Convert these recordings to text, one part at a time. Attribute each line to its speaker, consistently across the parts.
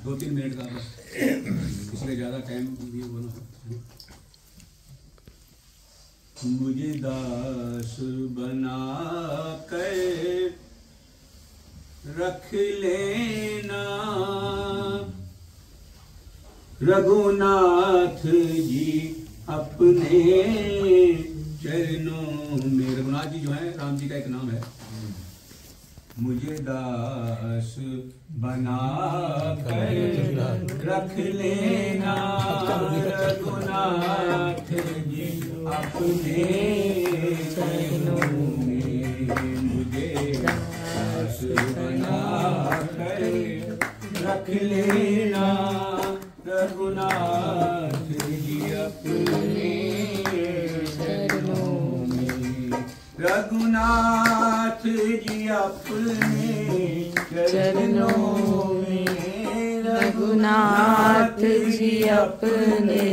Speaker 1: 2-3 minute का बस, इसलिए ज़्यादा टाइम भी वो ना हो। मुझे दास बना कर रख लेना रघुनाथ जी अपने चरणों में। रघुनाथ जी जो है राम जी का एक नाम है। मुझे दास बना कर रख लेना रघुनाथ जी अपने चरणों में। मुझे दास बना कर रख लेना रघुनाथ जी अपने चरणों में। रघुनाथ जी अपने चरणों में।
Speaker 2: रघुनाथ जी अपने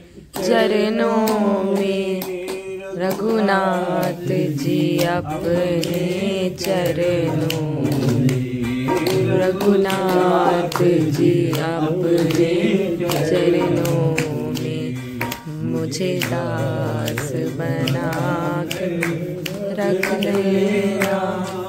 Speaker 2: चरणों में। रघुनाथ जी अपने चरणों में। रघुनाथ जी अपने चरणों में। मुझे दास बना कर रख लेना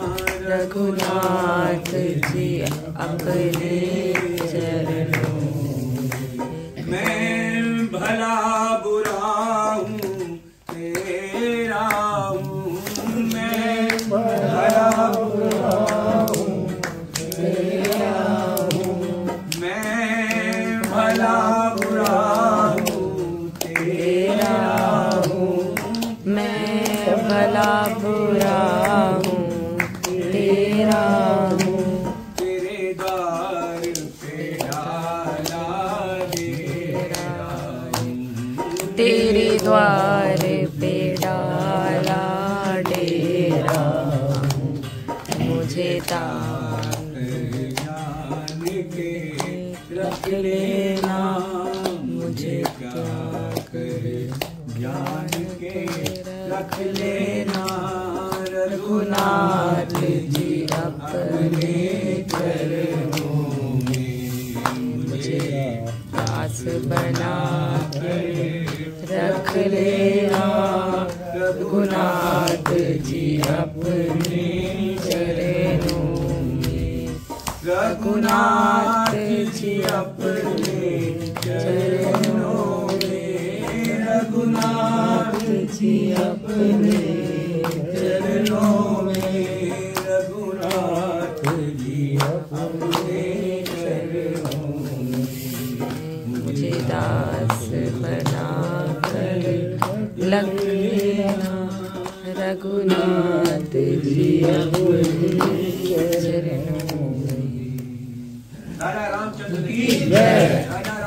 Speaker 2: रघुनाथ जी अपने चरणों में।
Speaker 1: मैं भला बुरा हूँ तेरा हूँ। मैं भला बुरा हूँ तेरा हूँ। मैं भला बुरा हूँ तेरा हूँ।
Speaker 2: मैं भला बुरा हूँ तेरा हूँ।
Speaker 1: तेरे द्वार पे डाला डेरा हूँ।
Speaker 2: तेरे द्वार पे डाला डेरा हूँ। मुझे दान
Speaker 1: जान के रख
Speaker 2: लेना मुझे
Speaker 1: क्या करे ज्ञान के रख लेना
Speaker 2: रघुनाथ जी अपने
Speaker 1: चरणों में।
Speaker 2: मुझे दास बना कर रख लेना रघुनाथ जी अपने चरणों में।
Speaker 1: रघुनाथ जी अपने चरणों में। रघुनाथ जी अपने चरणों में। रघुनाथ जी अपने चरणों में।
Speaker 2: मुझे दास बना कर रख लेना रघुनाथ जी अपने चरणों में।
Speaker 1: राजा रामचंद्र की जय।